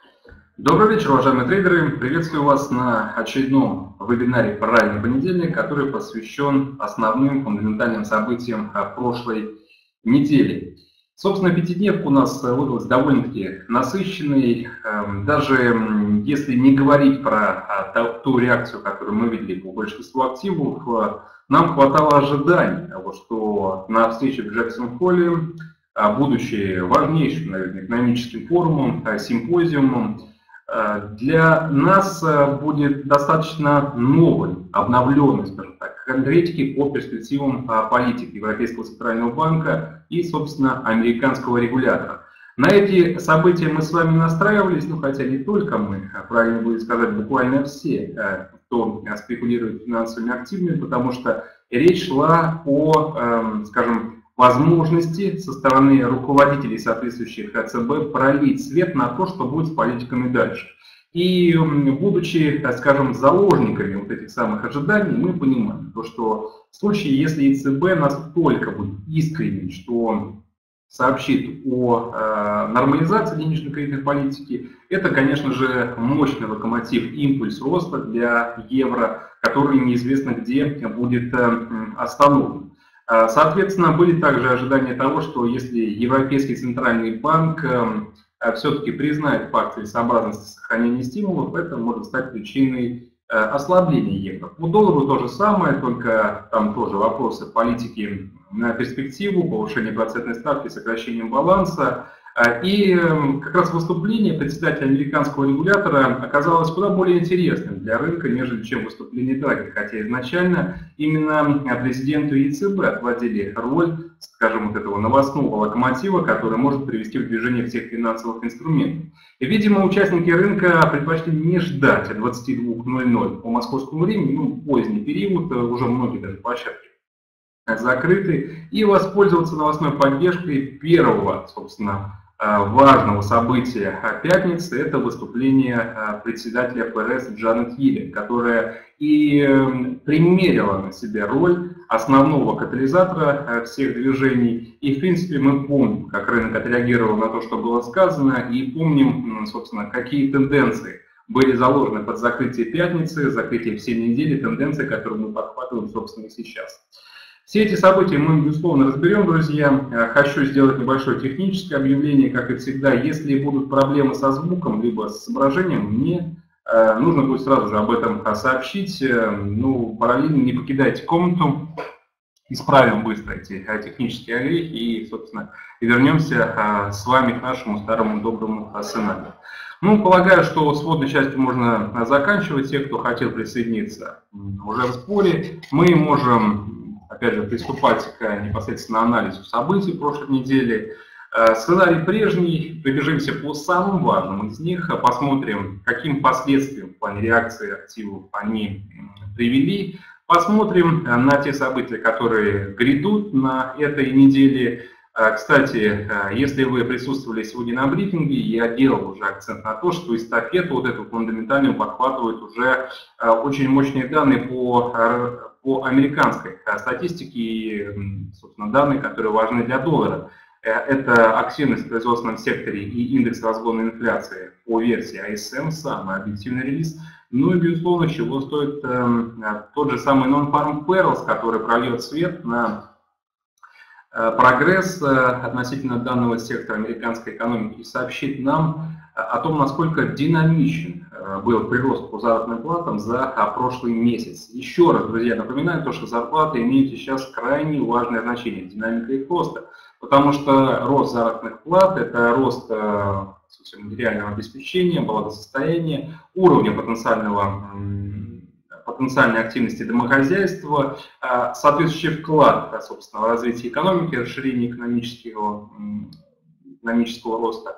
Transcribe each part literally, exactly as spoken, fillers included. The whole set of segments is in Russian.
Добрый вечер, уважаемые трейдеры! Приветствую вас на очередном вебинаре «Правильный понедельник», который посвящен основным фундаментальным событиям прошлой недели. Собственно, пятидневка у нас выдалась довольно-таки насыщенной. Даже если не говорить про ту реакцию, которую мы видели по большинству активов, нам хватало ожиданий того, что на встрече в Джексон-Холле, будучи важнейшим, наверное, экономическим форумом, симпозиумом, для нас будет достаточно новой, обновленной, скажем так, конкретики по перспективам политики Европейского центрального банка и, собственно, американского регулятора. На эти события мы с вами настраивались, ну хотя не только мы, правильно будет сказать, буквально все, кто спекулирует финансовыми активами, потому что речь шла о, скажем, возможности со стороны руководителей соответствующих ЦБ пролить свет на то, что будет с политиками дальше. И будучи, так скажем, заложниками вот этих самых ожиданий, мы понимаем, то, что в случае, если ЕЦБ настолько будет искренен, что сообщит о э, нормализации денежно-кредитной политики, это, конечно же, мощный локомотив, импульс роста для евро, который неизвестно где будет э, остановлен. Соответственно, были также ожидания того, что если Европейский центральный банк все-таки признает факт целесообразности сохранения стимулов, это может стать причиной ослабления евро. По доллару то же самое, только там тоже вопросы политики на перспективу, повышение процентной ставки, сокращением баланса. И как раз выступление председателя американского регулятора оказалось куда более интересным для рынка, нежели чем выступление Драги, хотя изначально именно президенту ЕЦБ отводили роль, скажем, вот этого новостного локомотива, который может привести в движение всех финансовых инструментов. И, видимо, участники рынка предпочли не ждать от двадцати двух ноль-ноль по московскому времени, ну, поздний период, уже многие даже площадки закрыты, и воспользоваться новостной поддержкой первого, собственно, важного события пятницы — это выступление председателя ФРС Джанет Йеллен, которая и примерила на себя роль основного катализатора всех движений. И, в принципе, мы помним, как рынок отреагировал на то, что было сказано, и помним, собственно, какие тенденции были заложены под закрытие пятницы, закрытие всей недели, тенденции, которые мы подхватываем, собственно, и сейчас. Все эти события мы, безусловно, разберем, друзья. Хочу сделать небольшое техническое объявление, как и всегда. Если будут проблемы со звуком, либо с изображением, мне нужно будет сразу же об этом сообщить. Ну, параллельно не покидайте комнату, исправим быстро эти технические огрехи и, собственно, вернемся с вами к нашему старому доброму сценарию. Ну, полагаю, что с вводной частью можно заканчивать. Те, кто хотел присоединиться уже в споре, мы можем, опять же, приступать к непосредственно анализу событий прошлой недели. Сценарий прежний, пробежимся по самым важным из них, посмотрим, каким последствиям в плане реакции активов они привели, посмотрим на те события, которые грядут на этой неделе. Кстати, если вы присутствовали сегодня на брифинге, я делал уже акцент на то, что эстафету вот эту фундаментальную подхватывают уже очень мощные данные по, по американской статистике и, собственно, данные, которые важны для доллара. Это активность в производственном секторе и индекс разгона инфляции по версии ай эс эм, самый объективный релиз. Ну и, безусловно, чего стоит тот же самый Non-Farm Payrolls, который прольет свет на прогресс относительно данного сектора американской экономики и сообщит нам о том, насколько динамичен был прирост по заработным платам за прошлый месяц. Еще раз, друзья, напоминаю, то, что зарплаты имеют сейчас крайне важное значение, динамика их роста, потому что рост заработных плат – это рост материального обеспечения, благосостояния, уровня потенциального потенциальной активности домохозяйства, соответствующий вклад, собственно, в развитие экономики, расширение экономического, экономического роста.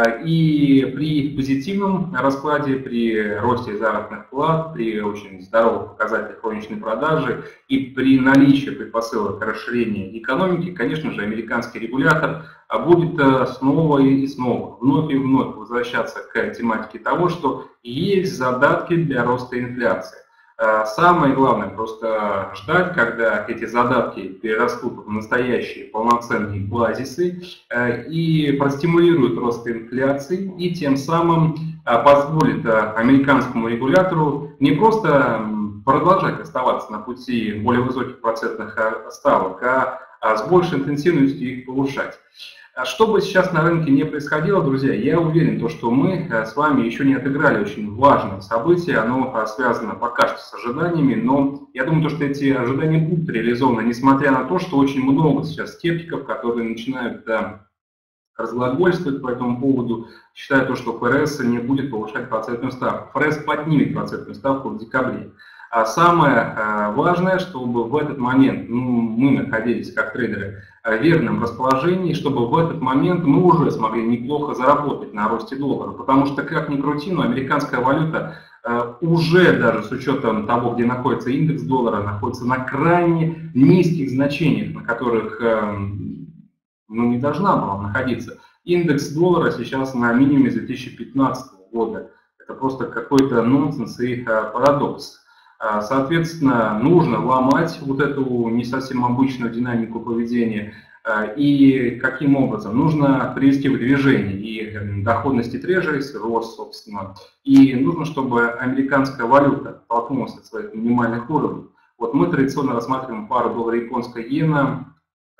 И при позитивном раскладе, при росте заработных плат, при очень здоровых показателях розничной продажи и при наличии предпосылок расширения экономики, конечно же, американский регулятор будет снова и снова, вновь и вновь возвращаться к тематике того, что есть задатки для роста инфляции. Самое главное просто ждать, когда эти задатки перерастут в настоящие полноценные базисы и простимулируют рост инфляции, и тем самым позволит американскому регулятору не просто продолжать оставаться на пути более высоких процентных ставок, а с большей интенсивностью их повышать. Что бы сейчас на рынке не происходило, друзья, я уверен, то, что мы с вами еще не отыграли очень важное событие, оно связано пока что с ожиданиями, но я думаю, то, что эти ожидания будут реализованы, несмотря на то, что очень много сейчас скептиков, которые начинают да, разглагольствовать по этому поводу, считая то, что ФРС не будет повышать процентную ставку. ФРС поднимет процентную ставку в декабре. А самое важное, чтобы в этот момент ну, мы находились как трейдеры в верном расположении, чтобы в этот момент мы уже смогли неплохо заработать на росте доллара. Потому что, как ни крути, но американская валюта уже даже с учетом того, где находится индекс доллара, находится на крайне низких значениях, на которых ну, не должна была находиться. Индекс доллара сейчас на минимуме две тысячи пятнадцатого года. Это просто какой-то нонсенс и парадокс. Соответственно, нужно ломать вот эту не совсем обычную динамику поведения. И каким образом? Нужно привести в движение и доходности трежерис, рост, собственно. И нужно, чтобы американская валюта толкнулась от своих минимальных уровней. Вот мы традиционно рассматриваем пару доллар-японская иена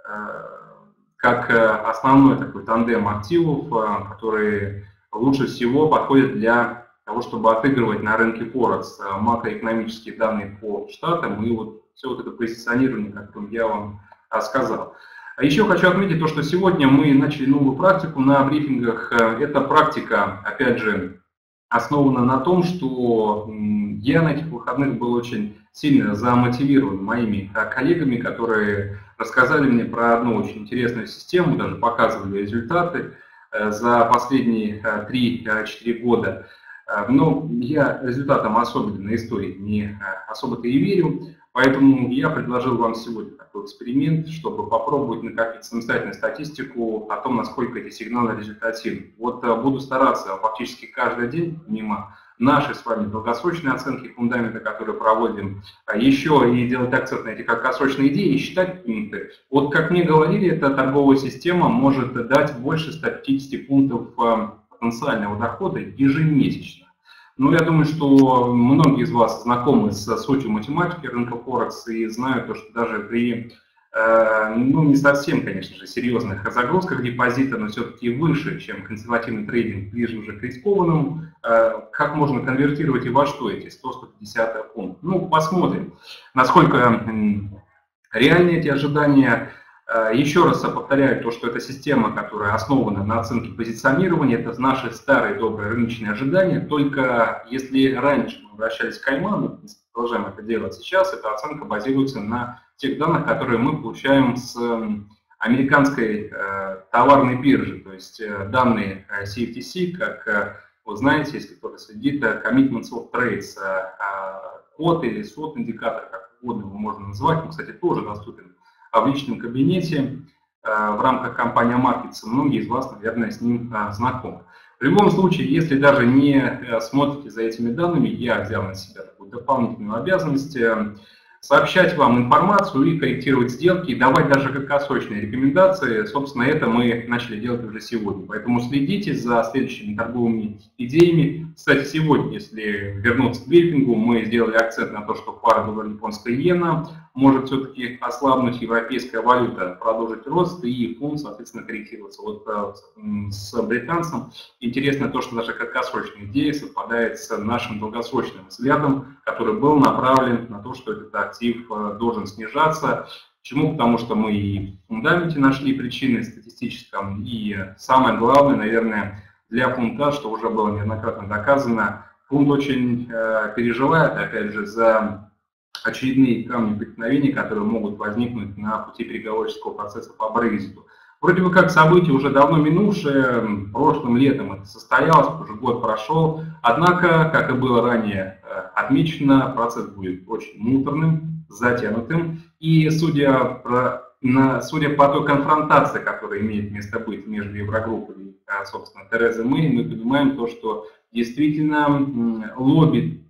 как основной такой тандем активов, которые лучше всего подходят для того, чтобы отыгрывать на рынке Форекс макроэкономические данные по штатам и вот все вот это позиционирование, как я вам сказал. А еще хочу отметить то, что сегодня мы начали новую практику на брифингах. Эта практика, опять же, основана на том, что я на этих выходных был очень сильно замотивирован моими коллегами, которые рассказали мне про одну очень интересную систему, даже показывали результаты за последние три-четыре года. Но я результатам особенно истории не особо-то и верю, поэтому я предложил вам сегодня такой эксперимент, чтобы попробовать накопить самостоятельную статистику о том, насколько эти сигналы результативны. Вот буду стараться фактически каждый день, помимо нашей с вами долгосрочной оценки фундамента, которые проводим, еще и делать акцент на эти краткосрочные идеи и считать пункты. Вот как мне говорили, эта торговая система может дать больше ста пятидесяти пунктов потенциального дохода ежемесячно. Ну, я думаю, что многие из вас знакомы с сутью математики рынка Форекс и знают, что даже при, э, ну, не совсем, конечно же, серьезных загрузках депозита, но все-таки выше, чем консервативный трейдинг, ближе уже к рискованному, э, как можно конвертировать и во что эти сто — сто пятьдесят пунктов. Ну, посмотрим, насколько э, реальны эти ожидания. Еще раз повторяю то, что это система, которая основана на оценке позиционирования, это наши старые добрые рыночные ожидания, только если раньше мы обращались к Айману, продолжаем это делать сейчас, эта оценка базируется на тех данных, которые мы получаем с американской товарной биржи, то есть данные си эф ти си, как вы знаете, если кто-то следит, Commitments of Trades, код или сот индикатор, как угодно его можно называть, он, кстати, тоже доступен в личном кабинете в рамках компании Markets. Многие из вас, наверное, с ним знакомы. В любом случае, если даже не смотрите за этими данными, я взял на себя такую дополнительную обязанность сообщать вам информацию и корректировать сделки, и давать даже краткосрочные рекомендации. Собственно, это мы начали делать уже сегодня. Поэтому следите за следующими торговыми идеями. Кстати, сегодня, если вернуться к брифингу, мы сделали акцент на то, что пара доллар-японская иена может все-таки ослабнуть, европейская валюта продолжить рост и фунт, соответственно, корректироваться. Вот с британцем интересно то, что наша краткосрочная идея совпадает с нашим долгосрочным взглядом, который был направлен на то, что этот актив должен снижаться. Почему? Потому что мы и в фундаменте нашли причины статистическом, и самое главное, наверное, для фунта, что уже было неоднократно доказано, фунт очень э, переживает, опять же, за очередные камни преткновения, которые могут возникнуть на пути переговорческого процесса по Брекситу. Вроде бы как событие уже давно минувшее, прошлым летом это состоялось, уже год прошел, однако, как и было ранее отмечено, процесс будет очень муторным, затянутым, и судя, про, на, судя по той конфронтации, которая имеет место быть между Еврогруппой и, собственно, Терезой Мэй, мы понимаем то, что действительно лобби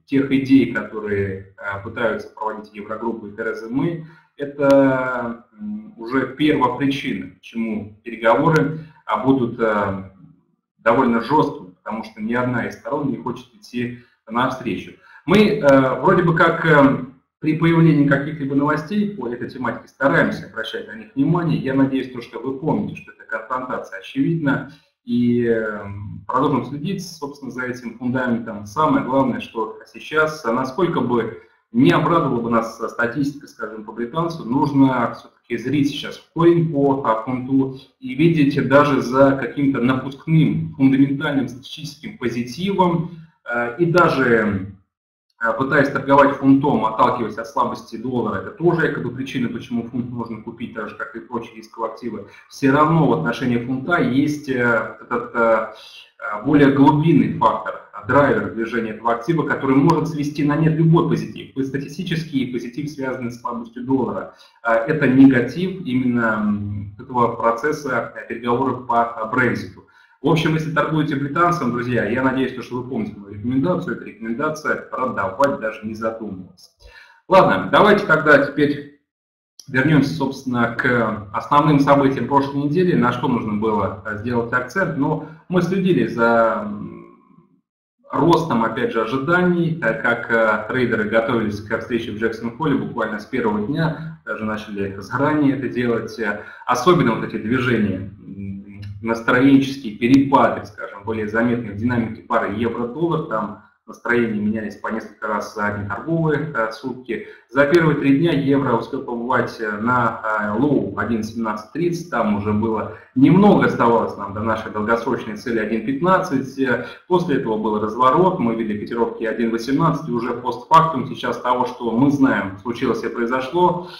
тех идей, которые пытаются проводить Еврогруппа и Тереза Мэй, это уже первопричина, почему переговоры будут довольно жесткими, потому что ни одна из сторон не хочет идти навстречу. Мы вроде бы как при появлении каких-либо новостей по этой тематике стараемся обращать на них внимание. Я надеюсь, что вы помните, что эта конфронтация очевидна, и продолжим следить, собственно, за этим фундаментом. Самое главное, что сейчас, насколько бы не обрадовала бы нас статистика, скажем, по британцу, нужно все-таки зрить сейчас в корень по фунту и видеть даже за каким-то напускным, фундаментальным статистическим позитивом и даже пытаясь торговать фунтом, отталкиваясь от слабости доллара, это тоже якобы причина, почему фунт можно купить, так же, как и прочие рисковые активы. Все равно в отношении фунта есть этот более глубинный фактор, драйвер движения этого актива, который может свести на нет любой позитив. И статистический позитив, связанный с слабостью доллара, это негатив именно этого процесса переговоров по Брекситу. В общем, если торгуете британцам, друзья, я надеюсь, что вы помните мою рекомендацию. Это рекомендация продавать, даже не задумываться. Ладно, давайте тогда теперь вернемся, собственно, к основным событиям прошлой недели, на что нужно было сделать акцент. Но мы следили за ростом, опять же, ожиданий, как трейдеры готовились к встрече в Джексон-Холле буквально с первого дня, даже начали заранее это делать. Особенно вот эти движения, настроенческие перепады, скажем, более заметные в динамике пары евро-доллар, там настроения менялись по несколько раз за одни торговые сутки. За первые три дня евро успел побывать на лоу один семнадцать тридцать, там уже было немного оставалось нам до нашей долгосрочной цели один пятнадцать. После этого был разворот, мы видели котировки один восемнадцать, и уже постфактум сейчас того, что мы знаем, случилось и произошло,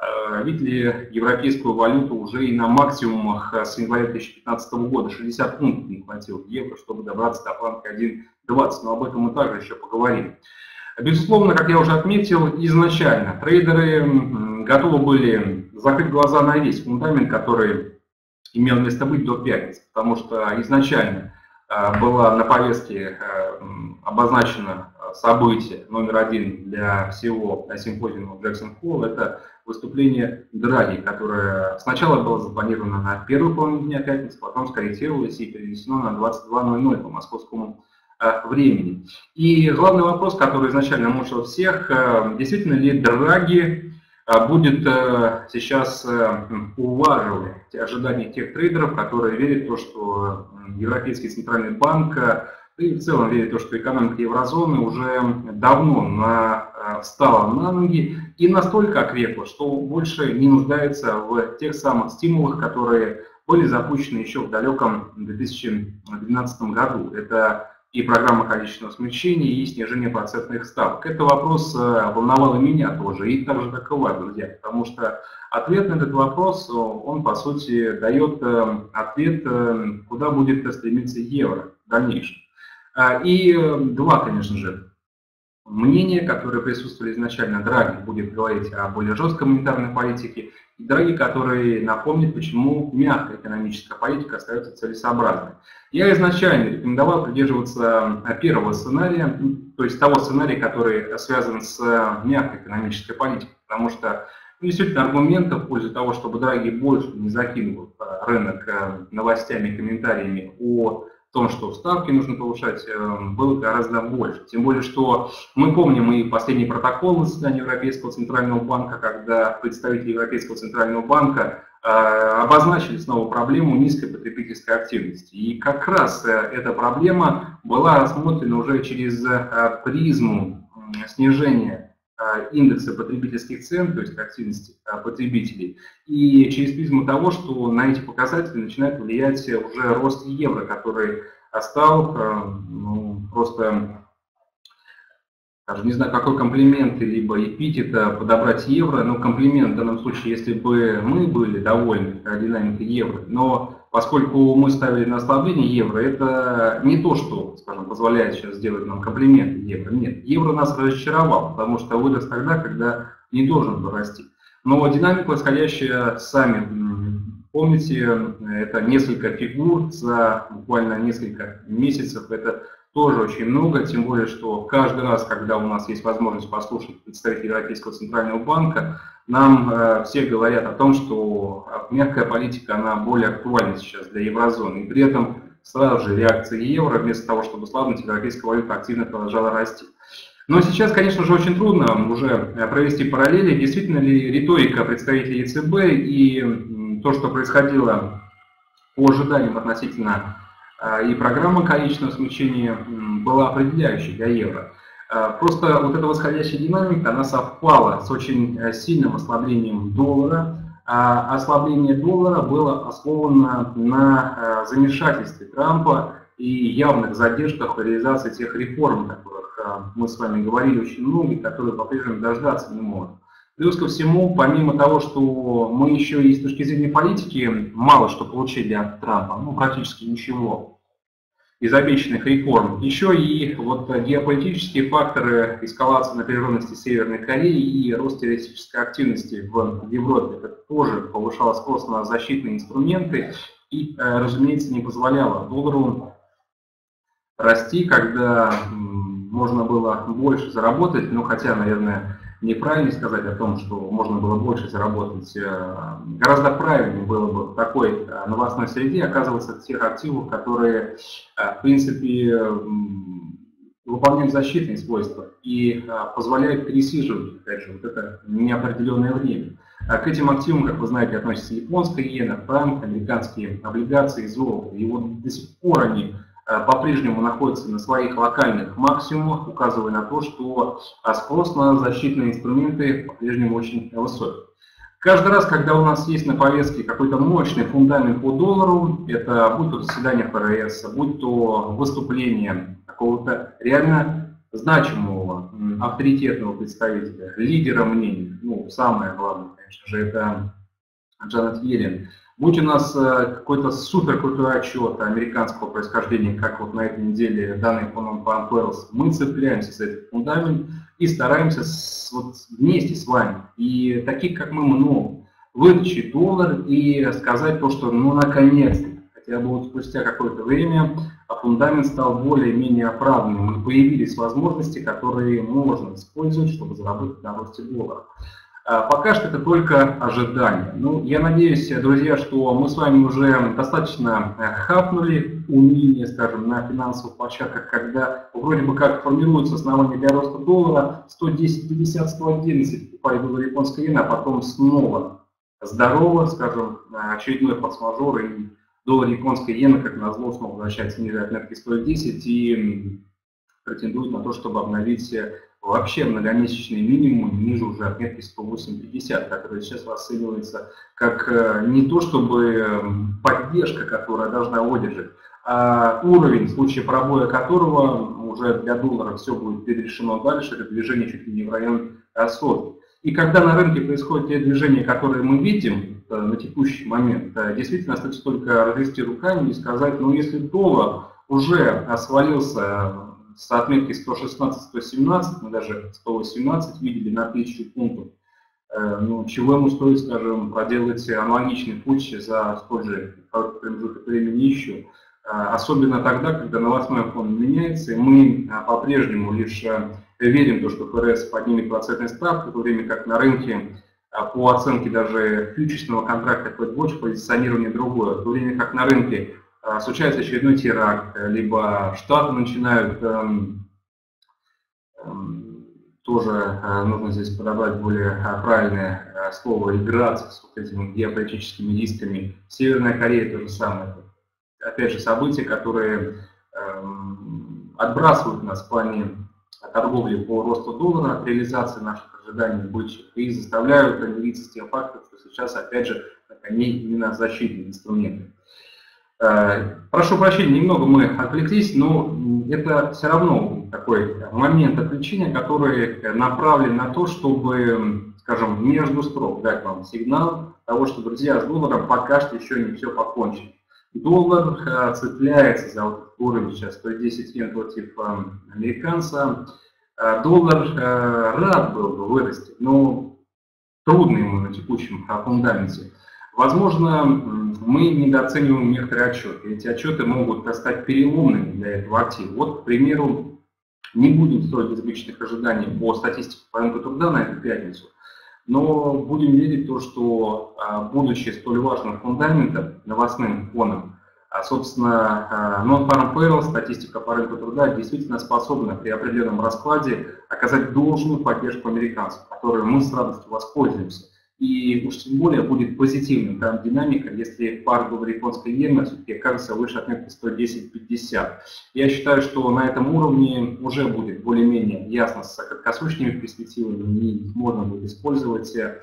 видели европейскую валюту уже и на максимумах с января две тысячи пятнадцатого года. шестьдесят пунктов не хватило евро, чтобы добраться до планки один двадцать, но об этом мы также еще поговорим. Безусловно, как я уже отметил, изначально трейдеры готовы были закрыть глаза на весь фундамент, который имел место быть до пятницы, потому что изначально была на повестке обозначено событие номер один для всего симпозиума Джексон-Холл. Это выступление Драги, которое сначала было запланировано на первую половину дня пятницы, потом скорректировалось и перенесено на двадцать два ноль ноль по московскому времени. И главный вопрос, который изначально мучил всех, действительно ли Драги будет сейчас уваживать ожидания тех трейдеров, которые верят в то, что Европейский центральный банк, и в целом верит в то, что экономика еврозоны уже давно на, встала на ноги и настолько окрепла, что больше не нуждается в тех самых стимулах, которые были запущены еще в далеком две тысячи двенадцатом году. Это и программа количественного смягчения, и снижение процентных ставок. Это вопрос волновал и меня тоже, и так же, как и вас, друзья, потому что ответ на этот вопрос, он, по сути, дает ответ, куда будет стремиться евро в дальнейшем. И два, конечно же, мнения, которые присутствовали изначально. Драги будет говорить о более жесткой монетарной политике, и Драги, который напомнит, почему мягкая экономическая политика остается целесообразной. Я изначально рекомендовал придерживаться первого сценария, то есть того сценария, который связан с мягкой экономической политикой, потому что действительно аргументов в пользу того, чтобы Драги больше не закинул рынок новостями и комментариями о в том, что ставки нужно повышать, было гораздо больше. Тем более, что мы помним и последний протокол заседания Европейского центрального банка, когда представители Европейского центрального банка обозначили снова проблему низкой потребительской активности. И как раз эта проблема была рассмотрена уже через призму снижения индекса потребительских цен, то есть активности потребителей, и через призму того, что на эти показатели начинает влиять уже рост евро, который стал ну, просто, даже не знаю, какой комплимент либо эпитет подобрать евро, но комплимент в данном случае, если бы мы были довольны динамикой евро, но поскольку мы ставили на ослабление евро, это не то, что, скажем, позволяет сейчас сделать нам комплименты евро. Нет, евро нас разочаровал, потому что вырос тогда, когда не должен был расти. Но динамика восходящая, сами помните, это несколько фигур за буквально несколько месяцев. Это тоже очень много, тем более, что каждый раз, когда у нас есть возможность послушать представителей Европейского центрального банка, нам э, все говорят о том, что мягкая политика, она более актуальна сейчас для еврозоны. И при этом сразу же реакция евро, вместо того, чтобы слабнуть, европейская валюта активно продолжала расти. Но сейчас, конечно же, очень трудно уже провести параллели, действительно ли риторика представителей ЕЦБ и то, что происходило по ожиданиям относительно и программы количественного смягчения, была определяющей для евро. Просто вот эта восходящая динамика, она совпала с очень сильным ослаблением доллара. А ослабление доллара было основано на замешательстве Трампа и явных задержках в реализации тех реформ, о которых мы с вами говорили очень много, и которые по-прежнему дождаться не можем. Плюс ко всему, помимо того, что мы еще и с точки зрения политики мало что получили от Трампа, ну практически ничего из обещанных реформ, еще и вот геополитические факторы эскалации напряженности Северной Кореи и рост террористической активности в Европе, это тоже повышало спрос на защитные инструменты и, разумеется, не позволяло доллару расти, когда можно было больше заработать, ну хотя, наверное, неправильно сказать о том, что можно было больше заработать. Гораздо правильнее было бы в такой новостной среде оказываться от тех активов, которые, в принципе, выполняют защитные свойства и позволяют пересиживать, опять же, вот это неопределенное время. К этим активам, как вы знаете, относятся японская иена, франк, американские облигации, золото. И вот до сих пор они по-прежнему находятся на своих локальных максимумах, указывая на то, что спрос на защитные инструменты по-прежнему очень высокий. Каждый раз, когда у нас есть на повестке какой-то мощный фундамент по доллару, это будь то заседание ФРС, будь то выступление какого-то реально значимого, авторитетного представителя, лидера мнений, ну, самое главное, конечно же, это Джанет Йеллен. Будь у нас какой-то супер крутой отчет американского происхождения, как вот на этой неделе данные по Памперлс, мы цепляемся за этот фундамент и стараемся с, вот, вместе с вами, и таких как мы много, вытащить доллар и сказать то, что ну наконец-то, хотя бы вот спустя какое-то время, фундамент стал более-менее оправданным, и появились возможности, которые можно использовать, чтобы заработать на росте доллара. Пока что это только ожидание. Ну, я надеюсь, друзья, что мы с вами уже достаточно хапнули умение, скажем, на финансовых площадках, когда вроде бы как формируется основание для роста доллара, сто десять пятьдесят сто одиннадцать покупает доллар японской иены, а потом снова здорово, скажем, очередной форс-мажор, и доллар японской иены, как назло, снова возвращается ниже отметки сто десять и претендует на то, чтобы обновить вообще многомесячный минимум ниже уже отметки сто восемь пятьдесят, которая сейчас расценивается как не то чтобы поддержка, которая должна выдержать, а уровень, в случае пробоя которого уже для доллара все будет предрешено дальше, это движение чуть ли не в район сотки. И когда на рынке происходят те движения, которые мы видим на текущий момент, действительно остается только развести руками и сказать, ну если доллар уже свалился с отметки сто шестнадцать — сто семнадцать, мы даже сто восемнадцать видели на тысячу пунктов, ну, чего ему стоит, скажем, проделать аналогичный путь за столь же промежуток времени еще. Особенно тогда, когда новостной фон меняется, и мы по-прежнему лишь верим в то, что ФРС поднимет процентные ставки, в то время как на рынке по оценке даже фьючерсного контракта FedWatch позиционирование другое, в то время как на рынке случается очередной теракт, либо Штаты начинают, эм, эм, тоже э, нужно здесь подобрать более правильное э, слово, играться с вот этими геополитическими рисками. Северная Корея то же самое. Опять же, события, которые эм, отбрасывают нас в плане торговли по росту доллара, от реализации наших ожиданий бычьих, и заставляют мириться с тем фактом, что сейчас, опять же, на коне именно защитные инструменты. Прошу прощения, немного мы отвлеклись, но это все равно такой момент отвлечения, который направлен на то, чтобы, скажем, между строк дать вам сигнал того, что, друзья, с долларом пока что еще не все покончено. Доллар цепляется за вот этот уровень сейчас сто десять йен против американца. Доллар рад был бы вырасти, но трудно ему на текущем фундаменте. Возможно, мы недооцениваем некоторые отчеты. Эти отчеты могут стать переломными для этого актива. Вот, к примеру, не будем строить избыточных ожиданий по статистике по рынку труда на эту пятницу, но будем верить в то, что, будучи столь важным фундаментом, новостным фоном, собственно, non-farm payroll, статистика по рынку труда, действительно способна при определенном раскладе оказать должную поддержку американцам, которой мы с радостью воспользуемся. И уж тем более будет позитивным там динамика, если пара доллар-японской иены все-таки окажется выше отметки сто десять пятьдесят. Я считаю, что на этом уровне уже будет более-менее ясно с краткосрочными перспективами, и можно будет использовать э,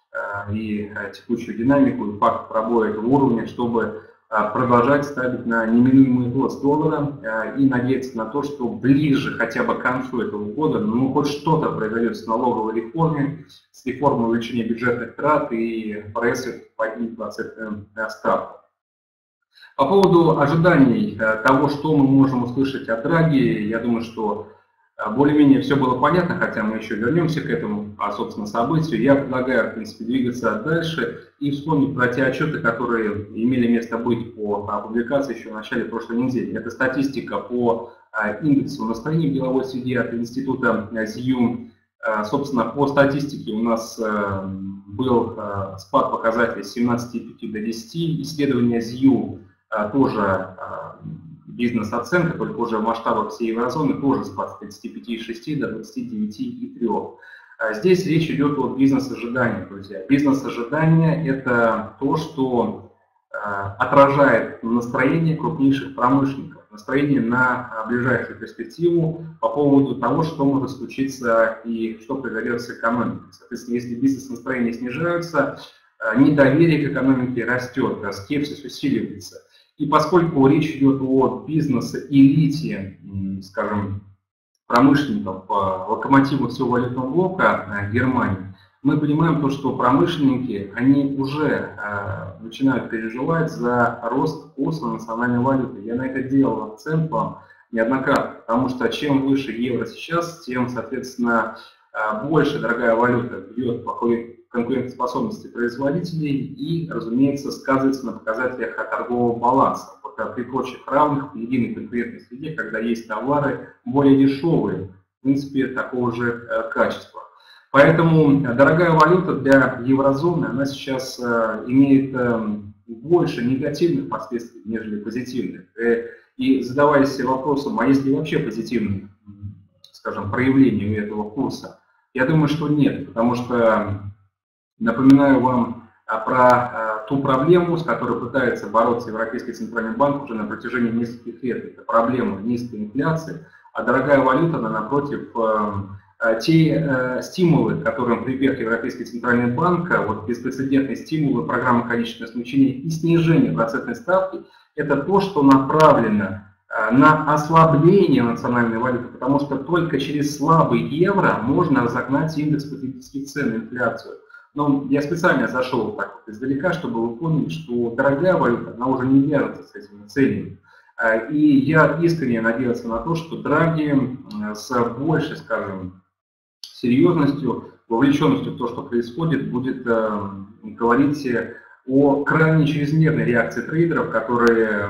и текущую динамику, и факт пробоя этого уровня, чтобы продолжать ставить на неминуемый рост доллара и надеяться на то, что ближе хотя бы к концу этого года ну, хоть что-то произойдет с налоговой реформой, с реформой увеличения бюджетных трат и прогрессив поднять процентную ставку. По поводу ожиданий того, что мы можем услышать от Драги, я думаю, что более-менее все было понятно, хотя мы еще вернемся к этому, а, собственно, событию. Я предлагаю, в принципе, двигаться дальше и вспомнить про те отчеты, которые имели место быть по публикации еще в начале прошлой недели. Это статистика по индексу настроения в деловой среде от института зью. Собственно, по статистике у нас был спад показателей с семнадцати и пяти до десяти. Исследование зью тоже бизнес-оценка, только уже в масштабах всей еврозоны, тоже спад с тридцати пяти и шести до двадцати девяти и трёх. Здесь речь идет о бизнес-ожидании, друзья. Бизнес-ожидание – это то, что отражает настроение крупнейших промышленников, настроение на ближайшую перспективу по поводу того, что может случиться и что произойдет с экономикой. Соответственно, если бизнес-настроения снижаются, недоверие к экономике растет, скепсис усиливается. И поскольку речь идет о бизнес-элите, скажем, промышленников, локомотивов всего валютного блока Германии, мы понимаем то, что промышленники, они уже начинают переживать за рост курса национальной валюты. Я на это делал акцент вам неоднократно, потому что чем выше евро сейчас, тем, соответственно, больше дорогая валюта бьет по конкурентоспособности производителей и, разумеется, сказывается на показателях торгового баланса. Вот, при прочих равных в единой конкурентной среде, когда есть товары более дешевые, в принципе, такого же качества. Поэтому дорогая валюта для еврозоны, она сейчас имеет больше негативных последствий, нежели позитивных. И задаваясь вопросом, а есть ли вообще позитивные, скажем, проявления у этого курса, я думаю, что нет, потому что напоминаю вам про ту проблему, с которой пытается бороться Европейский центральный банк уже на протяжении нескольких лет. Это проблема низкой инфляции, а дорогая валюта, она, напротив, те стимулы, к которым прибег Европейский центральный банк, вот беспрецедентные стимулы, программы количественного смягчения и снижение процентной ставки, это то, что направлено на ослабление национальной валюты, потому что только через слабый евро можно разогнать индекс потребительских цен и инфляцию. Но я специально зашел так вот издалека, чтобы вы поняли, что дорогая валюта, она уже не вяжется с этими целями. И я искренне надеялся на то, что Драги с большей, скажем, серьезностью, вовлеченностью в то, что происходит, будет говорить о крайне чрезмерной реакции трейдеров, которые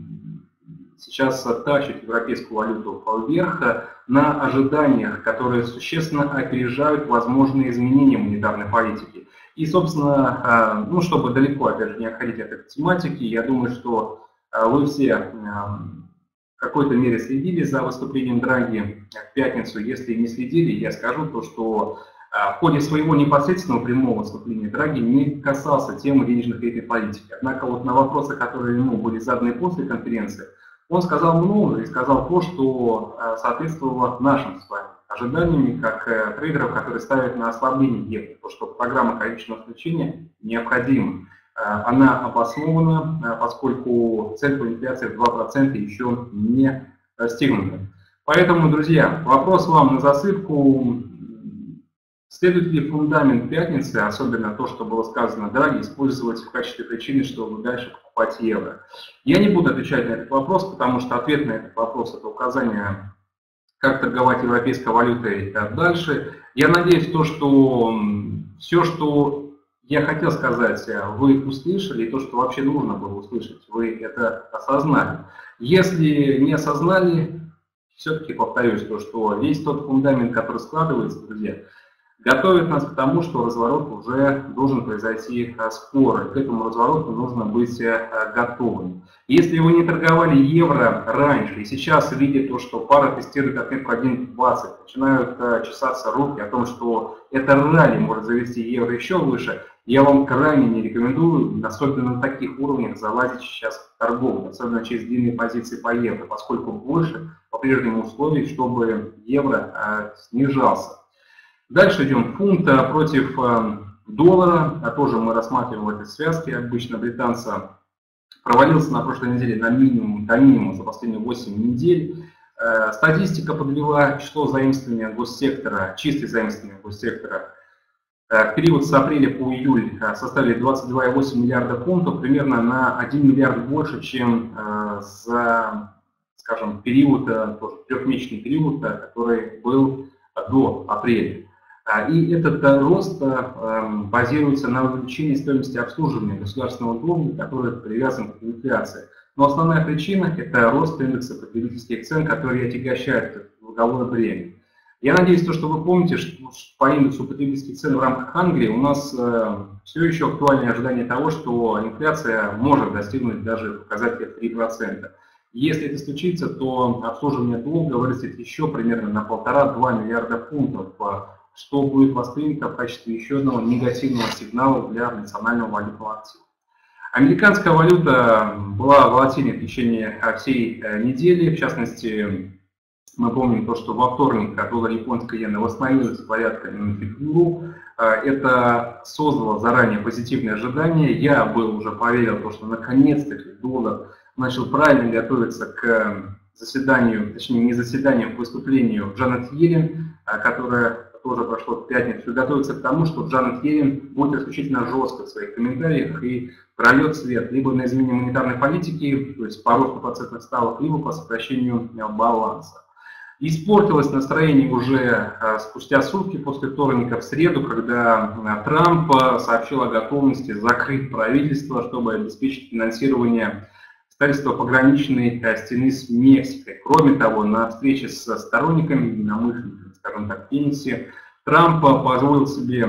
сейчас тащат европейскую валюту вверх на ожиданиях, которые существенно опережают возможные изменения монетарной политики. И, собственно, ну, чтобы далеко, опять же, не отходить от этой тематики, я думаю, что вы все в какой-то мере следили за выступлением Драги в пятницу. Если не следили, я скажу то, что в ходе своего непосредственного прямого выступления Драги не касался темы денежно-кредитной политики. Однако вот на вопросы, которые ему были заданы после конференции, он сказал много и сказал то, что соответствовало нашим с вами ожиданиями, как трейдеров, которые ставят на ослабление евро, то, что программа количественного включения необходима. Она обоснована, поскольку цель по инфляции в два процента еще не достигнута. Поэтому, друзья, вопрос вам на засыпку. Следует ли фундамент пятницы, особенно то, что было сказано Драги, использовать в качестве причины, чтобы дальше покупать евро? Я не буду отвечать на этот вопрос, потому что ответ на этот вопрос – это указание, как торговать европейской валютой дальше. Я надеюсь, то, что все, что я хотел сказать, вы услышали то, что вообще нужно было услышать, вы это осознали. Если не осознали, все-таки повторюсь, то, что весь тот фундамент, который складывается, друзья, готовит нас к тому, что разворот уже должен произойти скоро. К этому развороту нужно быть готовым. Если вы не торговали евро раньше, и сейчас видите то, что пара тестирует отметку один двадцать, начинают чесаться руки о том, что это ралли может завести евро еще выше, я вам крайне не рекомендую, особенно на таких уровнях, залазить сейчас в торговлю, особенно через длинные позиции по евро, поскольку больше по-прежнему условий, чтобы евро э, снижался. Дальше идем. Фунт против э, доллара, а тоже мы рассматриваем в этой связке. Обычно британца провалился на прошлой неделе на минимум, до минимума за последние восемь недель. Э, статистика подвела число заимствования госсектора, чистые заимствования госсектора. В период с апреля по июль составили двадцать два и восемь миллиарда фунтов, примерно на один миллиард больше, чем за, скажем, период, тоже трехмесячный период, который был до апреля. И этот рост базируется на увеличении стоимости обслуживания государственного долга, который привязан к инфляции. Но основная причина – это рост индекса потребительских цен, который отягощает долговое бремя. Я надеюсь, что вы помните, что по индексу потребительских цен в рамках Англии у нас э, все еще актуальное ожидание того, что инфляция может достигнуть даже показателя три процента. Если это случится, то обслуживание долга вырастет еще примерно на полтора-два миллиарда фунтов, что будет воспринято в качестве еще одного негативного сигнала для национального валютного актива. Американская валюта была волатильной в течение всей недели, в частности, мы помним то, что во вторник доллар японской иены восстановился порядка на фигуру. Это создало заранее позитивные ожидания. Я был уже поверил, что наконец-таки доллар начал правильно готовиться к заседанию, точнее не заседанию, а к выступлению Джанет Йеллен, которое тоже прошло в пятницу, готовится к тому, что Джанет Йеллен будет исключительно жестко в своих комментариях и прольет свет либо на изменение монетарной политики, то есть по росту процентных ставок, либо по сокращению баланса. Испортилось настроение уже спустя сутки после вторника в среду, когда Трамп сообщил о готовности закрыть правительство, чтобы обеспечить финансирование строительства пограничной стены с Мексикой. Кроме того, на встрече с сторонниками, единомышленниками, скажем так, в Фениксе, Трамп позволил себе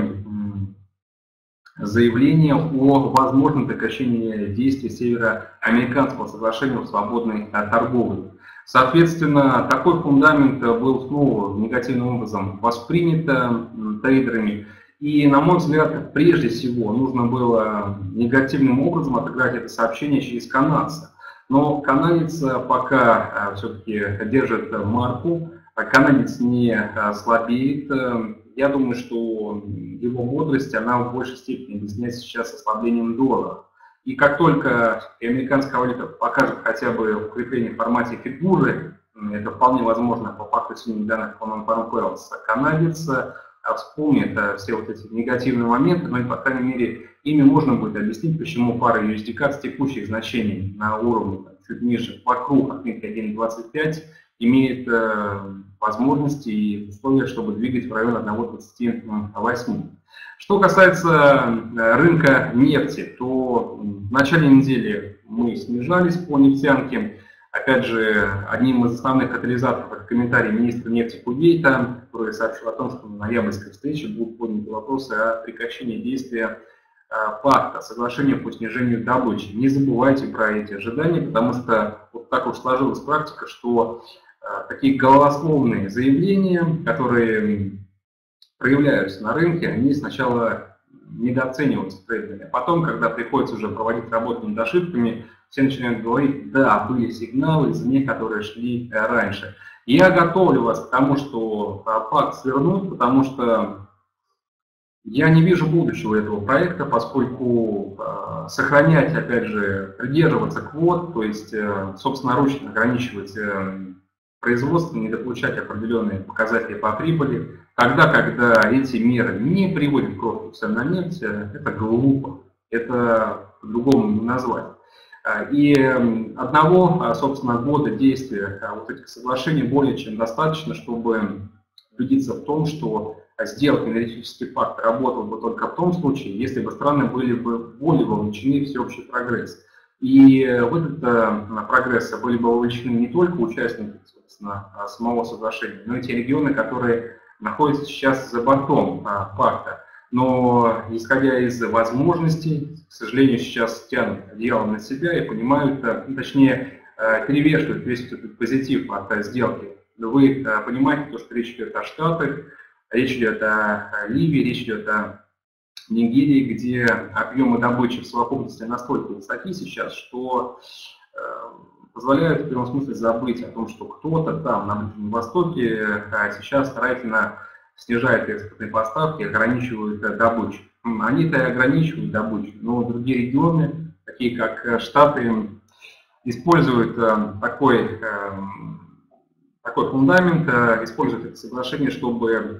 заявление о возможном прекращении действий Североамериканского соглашения о свободной торговле. Соответственно, такой фундамент был снова негативным образом воспринят трейдерами. И, на мой взгляд, прежде всего нужно было негативным образом отыграть это сообщение через канадца. Но канадец пока все-таки держит марку, канадец не слабеет. Я думаю, что его бодрость, она в большей степени объясняется сейчас ослаблением доллара. И как только американская валюта покажет хотя бы укрепление в формате фигуры, это вполне возможно по факту сегодня данных по Non-Farm Payrolls, канадец вспомнит все вот эти негативные моменты, но, по крайней мере, ими можно будет объяснить, почему пара ю эс ди кей с текущих значений на уровне чуть ниже, вокруг отметки один двадцать пять, имеет э, возможности и условия, чтобы двигать в район один двадцать восемь. Что касается рынка нефти, то в начале недели мы снижались по нефтянке. Опять же, одним из основных катализаторов это комментарий министра нефти Кувейта, который сообщил о том, что на ноябрьской встрече будут подняты вопросы о прекращении действия пакта, соглашения по снижению добычи. Не забывайте про эти ожидания, потому что вот так уж сложилась практика, что такие голословные заявления, которые проявляются на рынке, они сначала недооцениваются трейдерами, а потом, когда приходится уже проводить работу над ошибками, все начинают говорить, да, были сигналы из них, которые шли раньше. И я готовлю вас к тому, что пакт свернут, потому что я не вижу будущего этого проекта, поскольку э, сохранять, опять же, придерживаться квот, то есть э, собственноручно ограничивать э, производство, недополучать определенные показатели по прибыли, тогда, когда эти меры не приводят к росту цен на нефть, это глупо, это по-другому не назвать. И одного, собственно, года действия вот этих соглашений более чем достаточно, чтобы убедиться в том, что сделки, энергетический пакт работал бы только в том случае, если бы страны были бы более вовлечены в всеобщий прогресс. И в этот прогресс были бы вовлечены не только участники, собственно, самого соглашения, но и те регионы, которые находятся сейчас за бортом пакта. Но, исходя из возможностей, к сожалению, сейчас тянут одеяло на себя и понимают, точнее, перевешивают весь этот позитив от сделки. Вы понимаете, что речь идет о Штатах, речь идет о Ливии, речь идет о Нигерии, где объемы добычи в совокупности настолько высоки сейчас, что позволяют в прямом смысле забыть о том, что кто-то там на Ближнем Востоке сейчас старательно снижает экспортные поставки, ограничивают добычу. Они-то и ограничивают добычу, но другие регионы, такие как Штаты, используют такой, такой фундамент, используют это соглашение, чтобы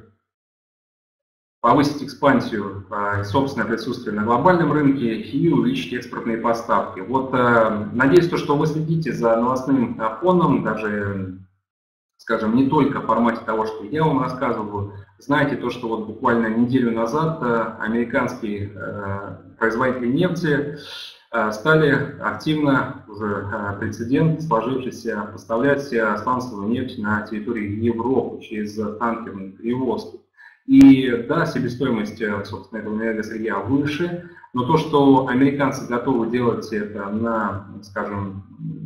повысить экспансию и собственное присутствие на глобальном рынке и увеличить экспортные поставки. Вот надеюсь, что вы следите за новостным фоном, даже, скажем, не только в формате того, что я вам рассказываю. Знаете то, что вот буквально неделю назад американские производители нефти стали активно, уже прецедент сложившийся, поставлять сланцевую нефть на территорию Европы через танкерные перевозки. И да, себестоимость, собственно, этого энергосырья выше, но то, что американцы готовы делать это на, скажем,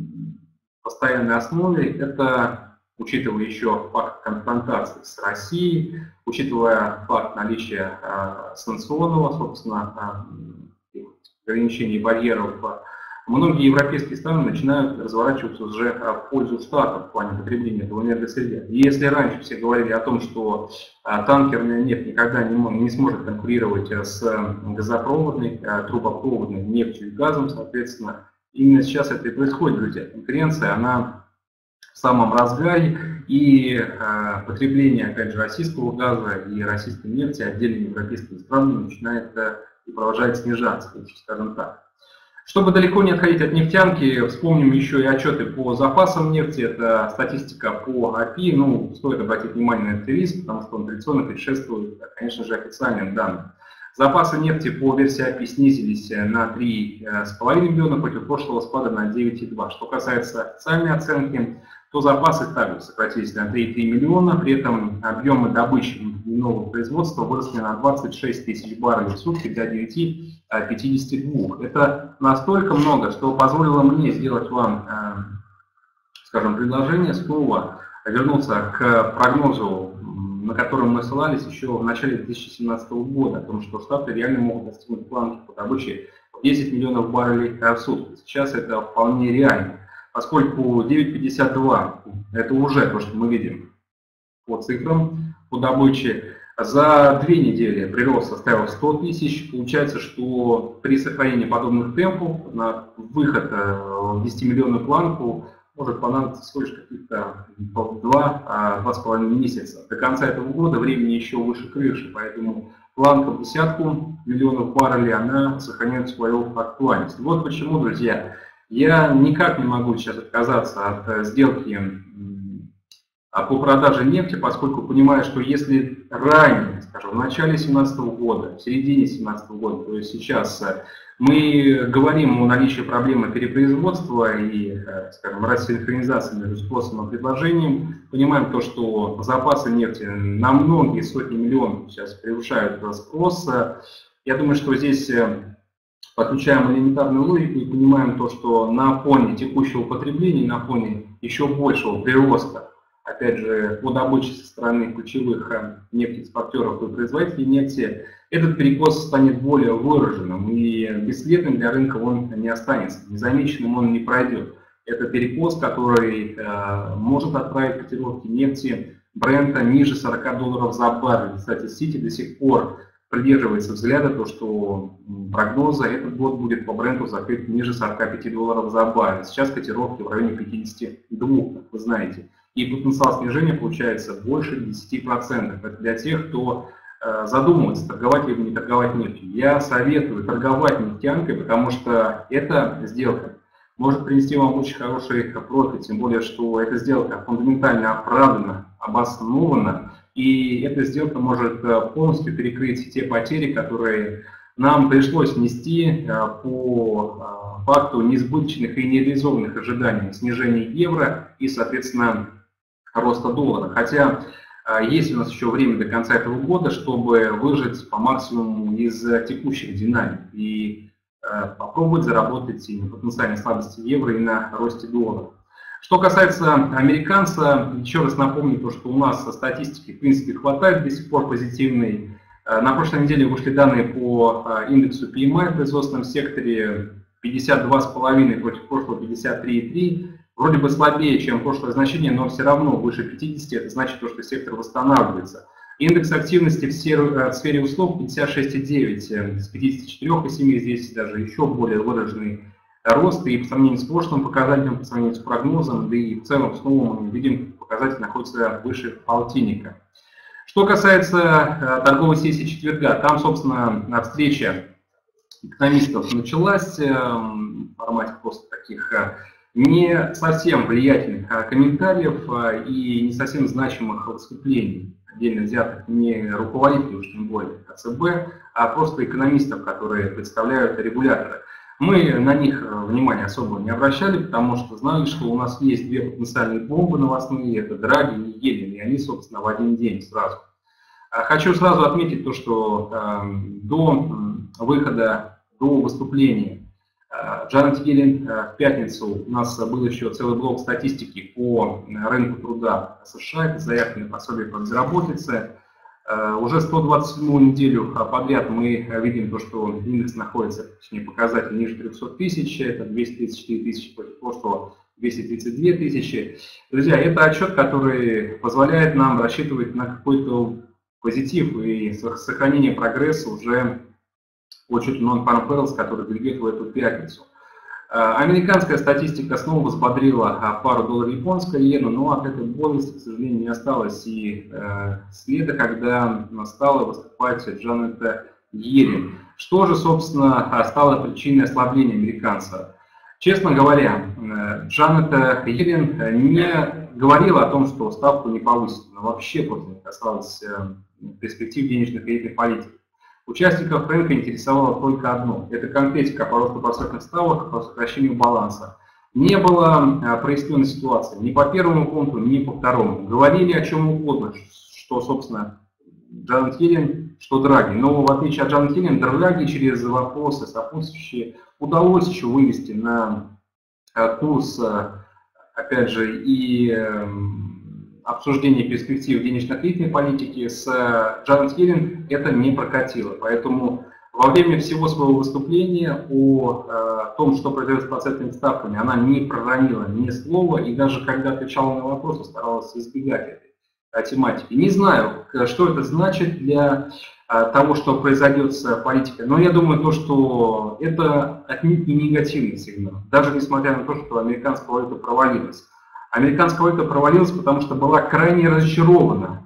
постоянной основе, это, учитывая еще факт конфронтации с Россией, учитывая факт наличия э, санкционного, собственно, э, ограничений барьеров, многие европейские страны начинают разворачиваться уже в пользу Штатов в плане потребления этого энергосырья. И если раньше все говорили о том, что танкерная нефть никогда не, не сможет конкурировать с газопроводной, трубопроводной нефтью и газом, соответственно, именно сейчас это и происходит, друзья. Конкуренция, она в самом разгаре, и э, потребление, опять же, российского газа и российской нефти отдельными европейскими странами начинает э, и продолжает снижаться, скажем так. Чтобы далеко не отходить от нефтянки, вспомним еще и отчеты по запасам нефти, это статистика по АПИ. Ну, стоит обратить внимание на этот риск, потому что он традиционно предшествует, конечно же, официальным данным. Запасы нефти по версии АПИ снизились на три с половиной миллиона против прошлого спада на девять и два. Что касается официальной оценки, то запасы также сократились на три и три миллиона, при этом объемы добычи нового производства выросли на двадцать шесть тысяч баррелей в сутки для девяти пятидесяти двух. Это настолько много, что позволило мне сделать вам, скажем, предложение снова вернуться к прогнозу, на котором мы ссылались еще в начале две тысячи семнадцатого года, о том, что Штаты реально могут достигнуть планки по добыче десять миллионов баррелей в сутки. Сейчас это вполне реально, поскольку девять пятьдесят два это уже то, что мы видим по цифрам, по добыче. За две недели прирост составил сто тысяч. Получается, что при сохранении подобных темпов на выход в десятимиллионную планку может понадобиться всего лишь каких-то два-два с половиной месяца. До конца этого года времени еще выше крыши, поэтому планка в десятку миллионов баррелей, она сохраняет свою актуальность. Вот почему, друзья, я никак не могу сейчас отказаться от сделки по продаже нефти, поскольку понимаю, что если ранее, скажем, в начале две тысячи семнадцатого года, в середине две тысячи семнадцатого года, то есть сейчас мы говорим о наличии проблемы перепроизводства и, скажем, рассинхронизации между спросом и предложением, понимаем то, что запасы нефти на многие сотни миллионов сейчас превышают спрос. Я думаю, что здесь подключаем элементарную логику и понимаем то, что на фоне текущего потребления, на фоне еще большего прироста, опять же, по добыче со стороны ключевых нефтеэкспортеров и производителей нефти, этот перекос станет более выраженным и бесследным для рынка он не останется, незамеченным он не пройдет. Это перекос, который э, может отправить котировки нефти брента ниже сорока долларов за баррель. Кстати, Сити до сих пор придерживается взгляда, то, что прогноза этот год будет по бренту закрыт ниже сорока пяти долларов за баррель. Сейчас котировки в районе пятидесяти двух, как вы знаете. И потенциал снижения получается больше десяти процентов. Это для тех, кто э, задумывается, торговать либо не торговать нефтью. Я советую торговать нефтянкой, потому что эта сделка может принести вам очень хороший профит, тем более, что эта сделка фундаментально оправдана, обоснована, и и эта сделка может полностью перекрыть те потери, которые нам пришлось нести по факту несбыточных и нереализованных ожиданий снижения евро и, соответственно, роста доллара. Хотя есть у нас еще время до конца этого года, чтобы выжать по максимуму из текущих динамик и попробовать заработать и на потенциальной слабости евро, и на росте доллара. Что касается американца, еще раз напомню, то, что у нас статистики в принципе хватает до сих пор позитивной. На прошлой неделе вышли данные по индексу пи эм ай в производственном секторе пятьдесят два и пять против прошлого пятьдесят три и три. Вроде бы слабее, чем прошлое значение, но все равно выше пятидесяти. Это значит, что сектор восстанавливается. Индекс активности в сфере услуг пятьдесят шесть и девять с пятидесяти четырёх и семи, здесь даже еще более выраженный рост, и по сравнению с прошлым показателем, по сравнению с прогнозом, да и в целом снова мы видим, показатель находится выше полтинника. Что касается торговой сессии четверга, там, собственно, встреча экономистов началась в формате просто таких не совсем влиятельных комментариев и не совсем значимых выступлений, отдельно взятых не руководителей, уж тем более ЦБ, а просто экономистов, которые представляют регуляторы. Мы на них внимания особо не обращали, потому что знали, что у нас есть две потенциальные бомбы новостные, это Драги и Йеллен, и они, собственно, в один день сразу. Хочу сразу отметить то, что э, до выхода, до выступления э, Джанет Йеллен э, в пятницу у нас был еще целый блок статистики по рынку труда США, это заявки на пособие по безработице. Э, уже сто двадцать седьмую неделю подряд мы видим то, что индекс находится, точнее показатель ниже трёхсот тысяч, это двести тридцать четыре тысячи против прошлого двести тридцать две тысячи. Друзья, это отчет, который позволяет нам рассчитывать на какой-то позитив и сохранение прогресса уже по чуть non-farm payrolls, который грядет в эту пятницу. Американская статистика снова взбодрила пару долларов японской иены, но от этой бодрости, к сожалению, не осталось и э, следа, когда стала выступать Джанет Йеллен. Что же, собственно, стало причиной ослабления американца? Честно говоря, Джанет Йеллен не говорила о том, что ставку не повысит, но вообще просто не касалось перспектив денежно-кредитной политики. Участников рынка интересовало только одно – это конкретика по росту процентных ставок, по сокращению баланса. Не было проясненной ситуации ни по первому пункту, ни по второму. Говорили о чем угодно, что, собственно, Джанет Йеллен, что Драги. Но в отличие от Джанет Йеллен, Драги через вопросы сопутствующие удалось еще вывести на курс, опять же, и обсуждение перспектив денежно-кредитной политики с Джанет Йеллен это не прокатило. Поэтому во время всего своего выступления о, о том, что произойдет с процентными ставками, она не проронила ни слова, и даже когда отвечала на вопросы, старалась избегать этой тематики. Не знаю, что это значит для того, что произойдет с политикой, но я думаю, то, что это отнюдь не негативный сигнал, даже несмотря на то, что американская валюта провалилась. Американская валюта провалилась, потому что была крайне разочарована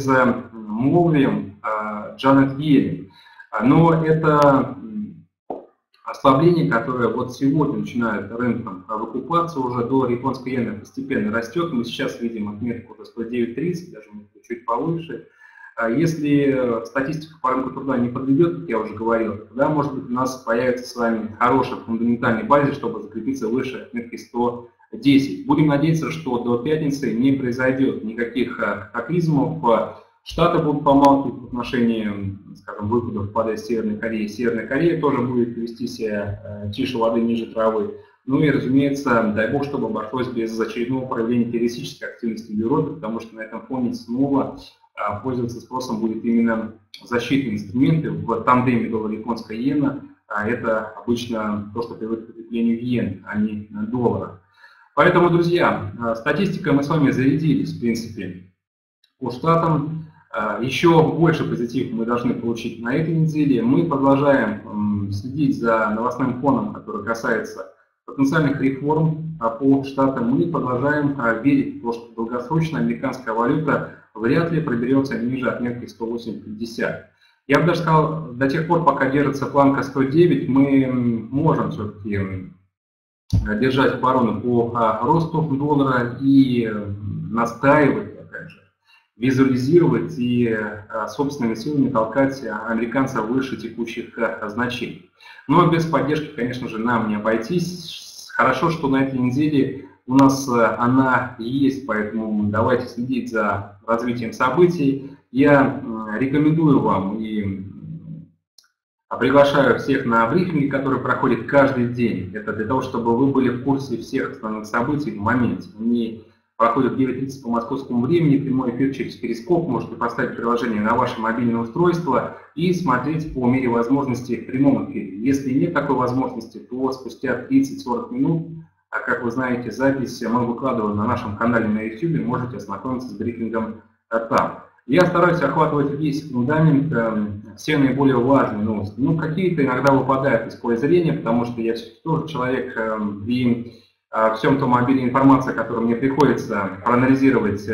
безмолвием Джанет Йеллен. Но это ослабление, которое вот сегодня начинает рынком выкупаться, уже доллар японской иены постепенно растет. Мы сейчас видим отметку уже сто девять тридцать, даже чуть повыше. Если статистика по рынку труда не подведет, как я уже говорил, тогда, может быть, у нас появится с вами хорошая фундаментальная база, чтобы закрепиться выше отметки сто десять. Будем надеяться, что до пятницы не произойдет никаких катаклизмов. Штаты будут помалкивать в отношении, скажем, выходов впада из Северной Кореи. Северная Корея тоже будет вести себя тише воды, ниже травы. Ну и, разумеется, дай бог, чтобы обошлось без очередного проявления террористической активности в Европе, потому что на этом фоне снова пользоваться спросом будет именно защитные инструменты в тандеме доллар-японская иена. Это обычно то, что приводит к укреплению иены, а не доллара. Поэтому, друзья, статистикой мы с вами зарядились, в принципе, по штатам. Еще больше позитив мы должны получить на этой неделе. Мы продолжаем следить за новостным фоном, который касается потенциальных реформ по штатам. Мы продолжаем верить в то, что долгосрочная американская валюта вряд ли проберется ниже отметки сто восемь пятьдесят. Я бы даже сказал, до тех пор, пока держится планка сто девять, мы можем все-таки держать оборону по росту доллара и настаивать, опять же, визуализировать и собственными силами толкать американцев выше текущих значений. Но без поддержки, конечно же, нам не обойтись. Хорошо, что на этой неделе у нас она есть, поэтому давайте следить за развитием событий. Я рекомендую вам и приглашаю всех на брифинги, которые проходят каждый день. Это для того, чтобы вы были в курсе всех основных событий в моменте. Они проходят в девять тридцать по московскому времени, прямой эфир через Перископ. Можете поставить приложение на ваше мобильное устройство и смотреть по мере возможности в прямом эфире. Если нет такой возможности, то спустя тридцать-сорок минут, а как вы знаете, запись мы выкладываем на нашем канале на YouTube, можете ознакомиться с брифингом там. Я стараюсь охватывать весь фундамент, все наиболее важные новости. Ну, какие-то иногда выпадают из поля зрения, потому что я все-таки тоже человек, и всем том обилии информации, которую мне приходится проанализировать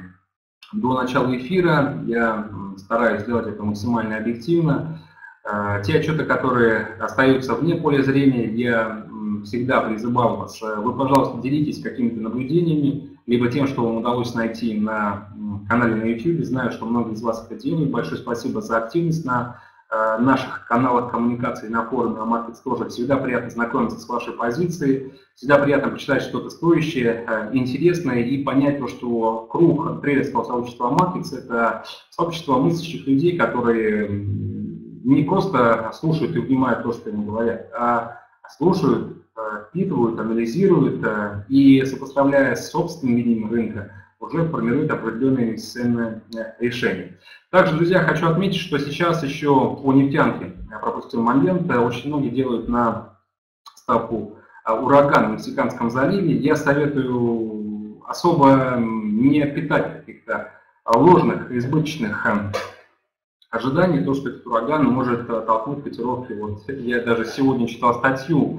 до начала эфира, я стараюсь сделать это максимально объективно. Те отчеты, которые остаются вне поля зрения, я всегда призывал вас, вы, пожалуйста, делитесь какими-то наблюдениями, либо тем, что вам удалось найти на канале на YouTube. Знаю, что многие из вас это делают. Большое спасибо за активность на э, наших каналах коммуникации, на форуме Markets тоже. Всегда приятно знакомиться с вашей позицией, всегда приятно почитать что-то стоящее, э, интересное и понять то, что круг трейдерского сообщества Markets — это сообщество мыслящих людей, которые не просто слушают и внимают то, что им говорят, а слушают, впитывают, анализируют и, сопоставляя с собственным видением рынка, уже формируют определенные инвестиционные решения. Также, друзья, хочу отметить, что сейчас еще по нефтянке пропустил момент. Очень многие делают на ставку ураган в Мексиканском заливе. Я советую особо не питать каких-то ложных, избыточных ожиданий, то, что этот ураган может толкнуть котировки. Вот я даже сегодня читал статью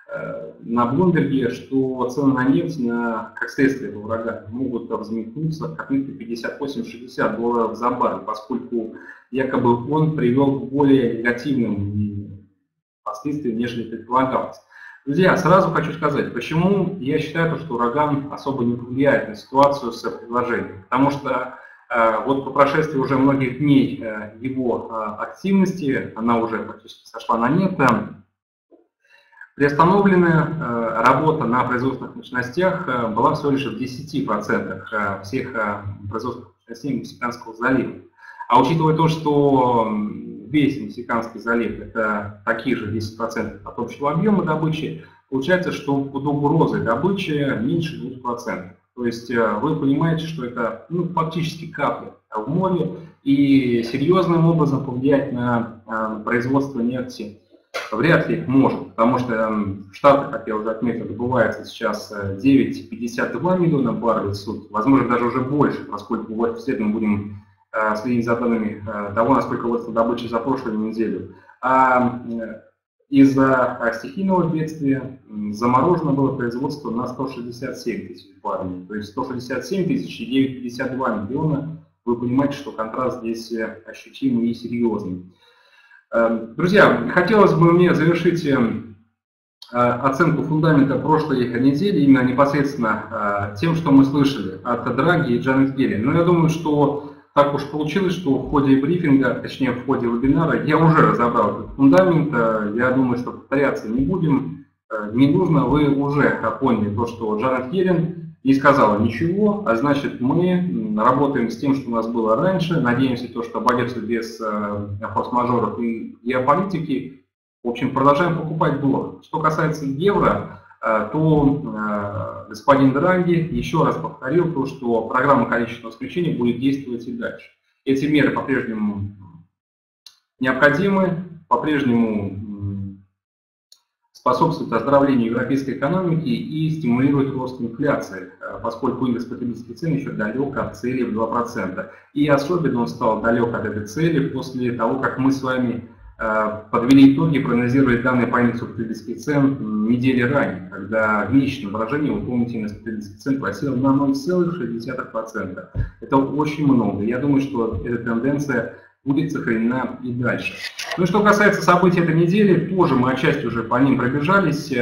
на Блумберге, что цены на нефть, на, как следствие этого урагана, могут взметнуться к отметке пятьдесят восемь — шестьдесят долларов за баррель, поскольку якобы он привел к более негативным последствиям, нежели предполагалось. Друзья, сразу хочу сказать, почему я считаю, что ураган особо не влияет на ситуацию с предложением. Потому что э, вот по прошествии уже многих дней э, его э, активности, она уже практически сошла на нет, приостановленная э, работа на производственных мощностях э, была всего лишь в десяти процентах э, всех э, производственных мощностей Мексиканского залива. А учитывая то, что весь Мексиканский залив — это такие же десять процентов от общего объема добычи, получается, что под угрозой добычи меньше двух процентов. То есть э, вы понимаете, что это ну, фактически капля в море, и серьезным образом повлиять на э, производство нефти вряд ли может, потому что в Штатах, как я уже отметил, добывается сейчас девять целых пятьдесят два миллиона баррелей в сутки, возможно, даже уже больше, поскольку вот мы будем следить за данными того, насколько выросла добыча за прошлую неделю. А из-за стихийного бедствия заморожено было производство на сто шестьдесят семь тысяч баррелей, то есть сто шестьдесят семь тысяч и девять целых пятьдесят два миллиона. Вы понимаете, что контраст здесь ощутимый и серьезный. Друзья, хотелось бы мне завершить оценку фундамента прошлой недели именно непосредственно тем, что мы слышали от Драги и Джанет Йеллен. Но я думаю, что так уж получилось, что в ходе брифинга, точнее в ходе вебинара, я уже разобрал этот фундамент. Я думаю, что повторяться не будем, не нужно. Вы уже поняли то, что Джанет Йеллен не сказала ничего, а значит мы работаем с тем, что у нас было раньше, надеемся, то, что обойдется без э, форс-мажоров и геополитики. В общем, продолжаем покупать доллар. Что касается евро, э, то э, господин Драги еще раз повторил то, что программа количественного исключения будет действовать и дальше. Эти меры по-прежнему необходимы, по-прежнему способствует оздоровлению европейской экономики и стимулирует рост инфляции, поскольку индекс потребительских цен еще далек от цели в два процента. И особенно он стал далек от этой цели после того, как мы с вами подвели итоги и проанализировали данные по индексу потребительских цен недели ранее, когда в месячном выражении, вы помните, индекс потребительских цен просел на ноль целых шесть десятых процента. Это очень много. Я думаю, что эта тенденция будет сохранена и дальше. Ну и что касается событий этой недели, тоже мы отчасти уже по ним пробежались.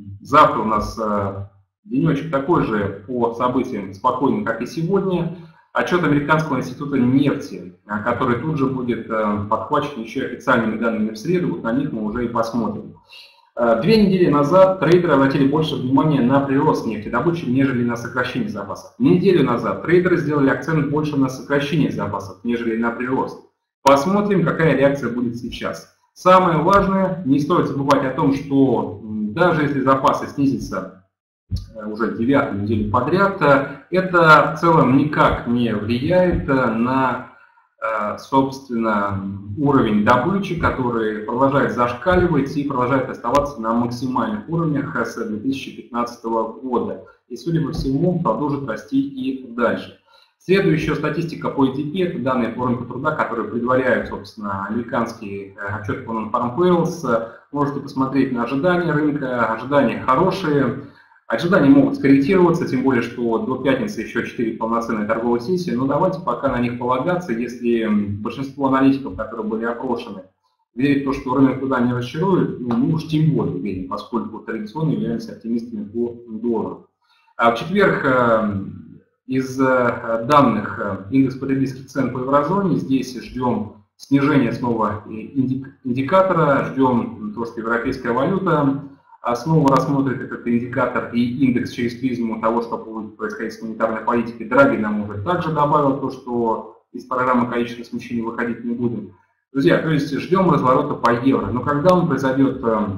Завтра у нас денечек такой же по событиям спокойный, как и сегодня. отчет Американского института нефти, который тут же будет подхвачен еще официальными данными в среду, вот на них мы уже и посмотрим. Две недели назад трейдеры обратили больше внимания на прирост нефтедобычи, нежели на сокращение запасов. Неделю назад трейдеры сделали акцент больше на сокращение запасов, нежели на прирост. Посмотрим, какая реакция будет сейчас. Самое важное, не стоит забывать о том, что даже если запасы снизятся уже девятую неделю подряд, это в целом никак не влияет на, собственно, уровень добычи, который продолжает зашкаливать и продолжает оставаться на максимальных уровнях с две тысячи пятнадцатого года. И, судя по всему, продолжит расти и дальше. Следующая статистика по и ти пи – это данные по рынку труда, которые предваряют, собственно, американский отчет по Non-Farm Payrolls. Можете посмотреть на ожидания рынка. Ожидания хорошие. Ожидания могут скорректироваться, тем более, что до пятницы еще четыре полноценные торговые сессии, но давайте пока на них полагаться, если большинство аналитиков, которые были опрошены, верят в то, что рынок труда не разочарует, ну, мы уж тем более верим, поскольку традиционно являемся оптимистами по доллару. А в четверг из данных индекс потребительских цен по еврозоне, здесь ждем снижения снова индикатора, ждем то, что европейская валюта снова рассмотрит этот индикатор и индекс через призму того, что будет происходить с монетарной политикой. Драги нам уже также добавил то, что из программы количественных смещений выходить не будем. Друзья, то есть ждем разворота по евро. Но когда он произойдет,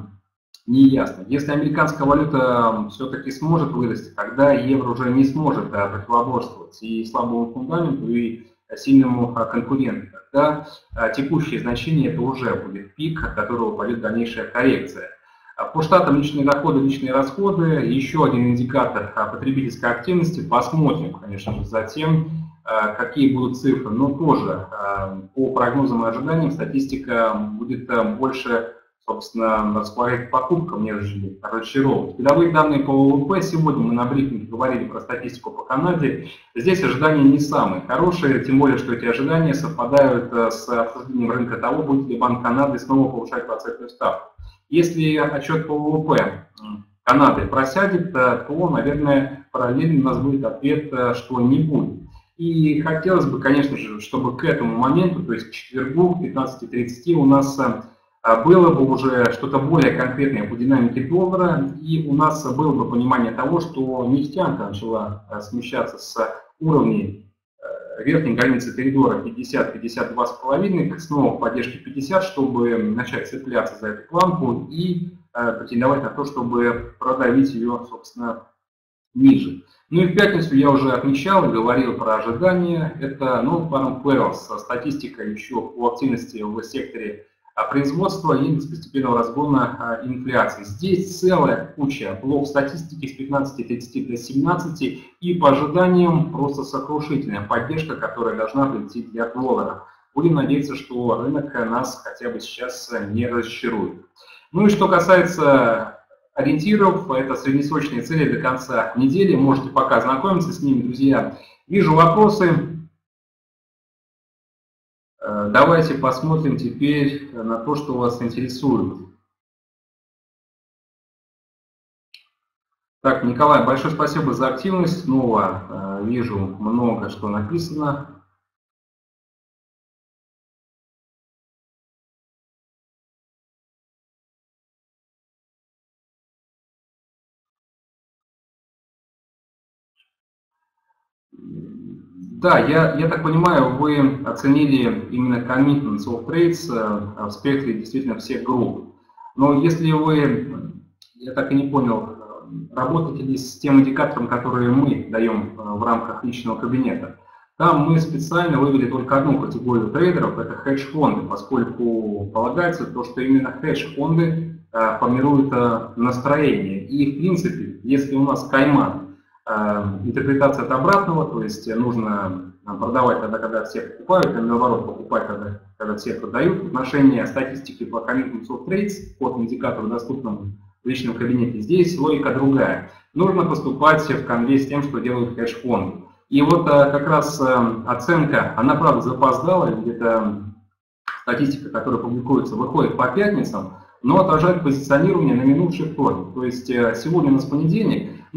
не ясно. Если американская валюта все-таки сможет вырасти, тогда евро уже не сможет противоборствовать и слабому фундаменту, и сильному конкуренту. Тогда текущее значение это уже будет пик, от которого пойдет дальнейшая коррекция. По штатам личные доходы, личные расходы, еще один индикатор потребительской активности. Посмотрим, конечно же, затем, какие будут цифры. Но тоже по прогнозам и ожиданиям статистика будет больше, собственно, располагать к покупкам, нежели разочаровывать. Годовые данные по ВВП. Сегодня мы на брифинге говорили про статистику по Канаде. Здесь ожидания не самые хорошие, тем более, что эти ожидания совпадают с обсуждением рынка того, будет ли Банк Канады снова повышать процентную ставку. Если отчет по ВВП Канады просядет, то, наверное, параллельно у нас будет ответ, что не будет. И хотелось бы, конечно же, чтобы к этому моменту, то есть к четвергу в пятнадцати тридцати у нас было бы уже что-то более конкретное по динамике доллара, и у нас было бы понимание того, что нефтянка начала смещаться с уровней верхней границы коридора пятьдесят — пятьдесят два с половиной, снова поддержки пятьдесят, чтобы начать цепляться за эту планку и э, претендовать на то, чтобы продавить ее, собственно, ниже. Ну и в пятницу я уже отмечал и говорил про ожидания. Это Non-Farm Payrolls, статистика еще по активности в секторе производства и индекс постепенного разгона инфляции. Здесь целая куча блок статистики с пятнадцати тридцати до семнадцати и по ожиданиям просто сокрушительная поддержка, которая должна прийти для доллара. Будем надеяться, что рынок нас хотя бы сейчас не разочарует. Ну и что касается ориентиров, это среднесрочные цели до конца недели. Можете пока ознакомиться с ними, друзья. Вижу вопросы. Давайте посмотрим теперь на то, что вас интересует. Так, Николай, большое спасибо за активность. Снова вижу много что написано. Да, я, я так понимаю, вы оценили именно commitments of trades в спектре действительно всех групп. Но если вы, я так и не понял, работаете ли с тем индикатором, который мы даем в рамках личного кабинета, там мы специально вывели только одну категорию трейдеров, это хедж-фонды, поскольку полагается то, что именно хедж-фонды формируют настроение. И в принципе, если у нас кайма, интерпретация от обратного, то есть нужно продавать тогда, когда все покупают, и наоборот покупать тогда, когда все продают. В отношении статистики по commitments of trades, по индикатору, доступному в личном кабинете, здесь логика другая. Нужно поступать в конве с тем, что делают хедж-фонды. И вот как раз оценка, она правда запоздала, где-то статистика, которая публикуется, выходит по пятницам, но отражает позиционирование на минувший вторник. То есть сегодня у нас понедельник, ну,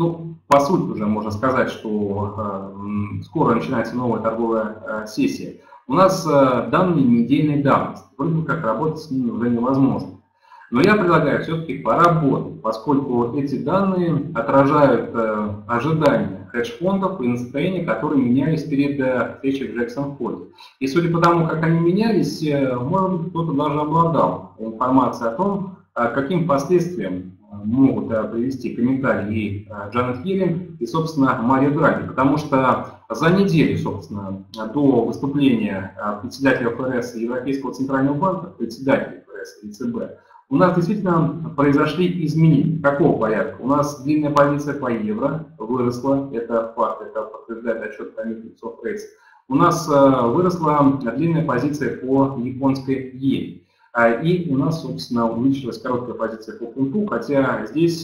по сути уже можно сказать, что скоро начинается новая торговая сессия. У нас данные недельной давности, вроде бы как работать с ними уже невозможно. Но я предлагаю все-таки поработать, поскольку эти данные отражают ожидания хедж-фондов и настроения, которые менялись перед встречей в Джексон-Холле. И судя по тому, как они менялись, может быть, кто-то даже обладал информацией о том, каким последствиям могут привести комментарии и Джанет Йеллен, и, собственно, Марио Драги. Потому что за неделю, собственно, до выступления председателя ФРС и Европейского центрального банка, председателя ФРС и ЦБ, у нас действительно произошли изменения. Какого порядка? У нас длинная позиция по евро выросла, это факт, это подтверждает отчет Commitment of Trade. У нас выросла длинная позиция по японской иене. И у нас, собственно, увеличилась короткая позиция по фунту, хотя здесь,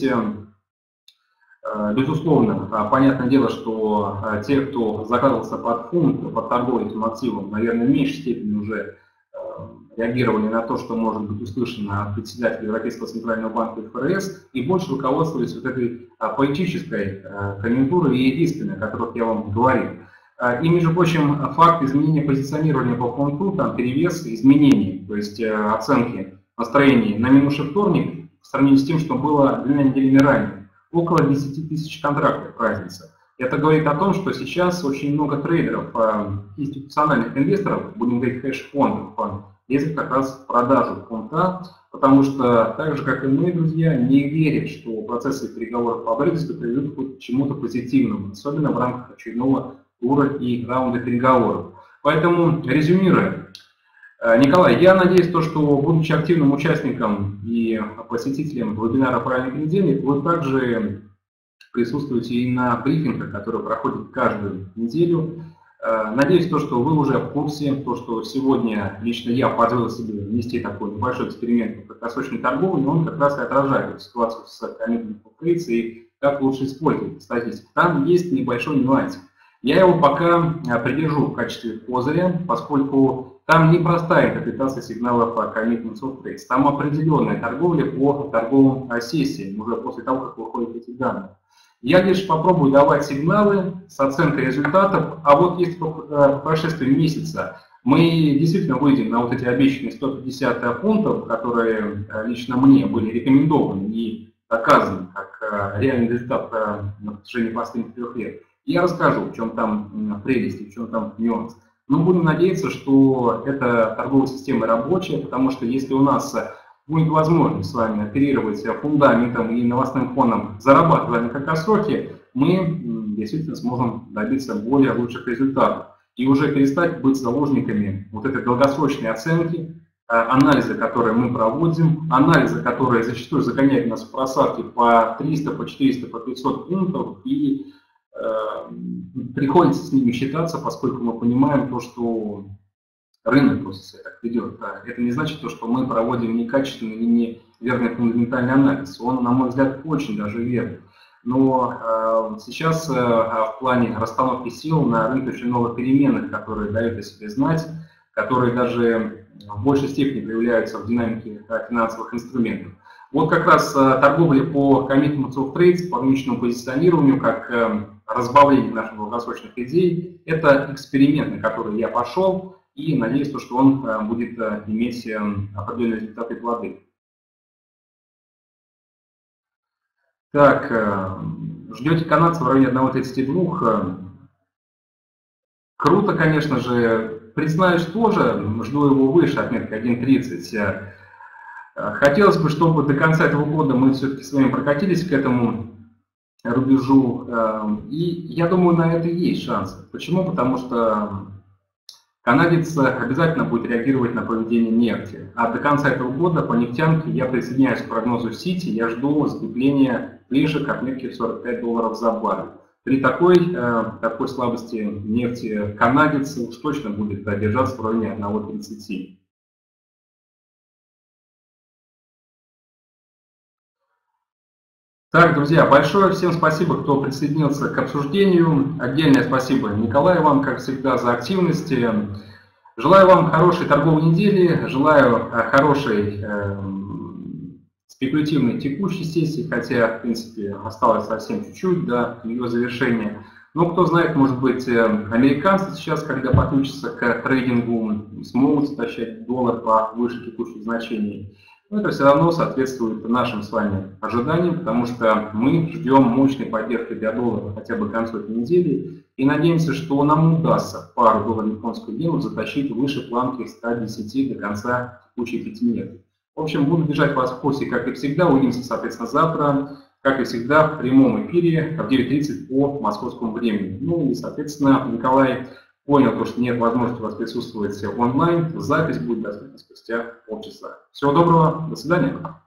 безусловно, понятное дело, что те, кто закладывался под фунт, под торговлей этим активом, наверное, в меньшей степени уже реагировали на то, что может быть услышано от председателя Европейского центрального банка и ФРС, и больше руководствовались вот этой политической конъюнктурой и рисками, о которых я вам говорил. И, между прочим, факт изменения позиционирования по фунту, там перевес изменений, то есть оценки настроений на минувший вторник в сравнении с тем, что было двумя неделями ранее, около десяти тысяч контрактов разница. Это говорит о том, что сейчас очень много трейдеров, институциональных инвесторов, будем говорить хедж-фондов, лезут как раз в продажу фунта, потому что, так же как и мы, друзья, не верят, что процессы переговоров по Брекситу приведут к чему-то позитивному, особенно в рамках очередного тура и раунда переговоров. Поэтому, резюмируя, Николай, я надеюсь, то, что, будучи активным участником и посетителем вебинара «Правильный понедельник», вы также присутствуете и на брифингах, которые проходят каждую неделю. Надеюсь, то, что вы уже в курсе, то, что сегодня лично я позволил себе внести такой небольшой эксперимент в краткосрочной торговле, он как раз и отражает эту ситуацию с Commitment of Trade и как лучше использовать статистику. Там есть небольшой нюанс. Я его пока придержу в качестве козыря, поскольку там непростая интерпретация сигналов Commitment of Trade. Там определенная торговля по торговым сессиям, уже после того, как выходят эти данные. Я лишь попробую давать сигналы с оценкой результатов, а вот если по прошествии месяца мы действительно выйдем на вот эти обещанные сто пятьдесят пунктов, которые лично мне были рекомендованы и доказаны как реальный результат на протяжении последних трех лет, я расскажу, в чем там прелесть и в чем там нюанс. Но будем надеяться, что эта торговая система рабочая, потому что если у нас будет возможность с вами оперировать фундаментом и новостным фоном, зарабатывая на краткосроке, мы действительно сможем добиться более лучших результатов и уже перестать быть заложниками вот этой долгосрочной оценки, анализа, которые мы проводим, анализа, которые зачастую загоняют нас в просадки по триста, по четыреста, по пятьсот пунктов, и э, приходится с ними считаться, поскольку мы понимаем то, что рынок просто себя так ведет. Это не значит, что мы проводим некачественный и неверный фундаментальный анализ. Он, на мой взгляд, очень даже верный. Но э, сейчас э, в плане расстановки сил на рынке очень много переменных, которые дают о себе знать, которые даже в большей степени проявляются в динамике финансовых инструментов. Вот как раз э, торговля по Commitment of Trade, по рыночному позиционированию, как э, разбавление наших долгосрочных идей, это эксперимент, на который я пошел. И надеюсь, что он будет иметь определенные результаты и плоды. Так, ждете канадцев в районе одного тридцати двух. Круто, конечно же. Признаюсь, тоже жду его выше, отметки один тридцать. Хотелось бы, чтобы до конца этого года мы все-таки с вами прокатились к этому рубежу. И я думаю, на это есть шансы. Почему? Потому что канадец обязательно будет реагировать на поведение нефти. А до конца этого года по нефтянке я присоединяюсь к прогнозу Сити, я жду закрепления ближе к отметке в сорок пять долларов за баррель. При такой, такой слабости нефти канадец уж точно будет держаться в районе одного тридцати. Так, друзья, большое всем спасибо, кто присоединился к обсуждению. Отдельное спасибо Николаю вам, как всегда, за активность. Желаю вам хорошей торговой недели, желаю хорошей э, спекулятивной текущей сессии, хотя, в принципе, осталось совсем чуть-чуть до ее завершения. Но кто знает, может быть, американцы сейчас, когда подключатся к трейдингу, смогут стащать доллар по выше текущих значений. Но это все равно соответствует нашим с вами ожиданиям, потому что мы ждем мощной поддержки для доллара хотя бы к концу этой недели и надеемся, что нам удастся пару доллар-японскую иену затащить выше планки ста десяти до конца текущей пятиминутки. В общем, буду держать вас в курсе, как и всегда. Увидимся, соответственно, завтра, как и всегда, в прямом эфире в девять тридцать по московскому времени. Ну и, соответственно, Николай понял, что нет возможности у вас присутствовать онлайн. Запись будет доступна спустя полчаса. Всего доброго, до свидания.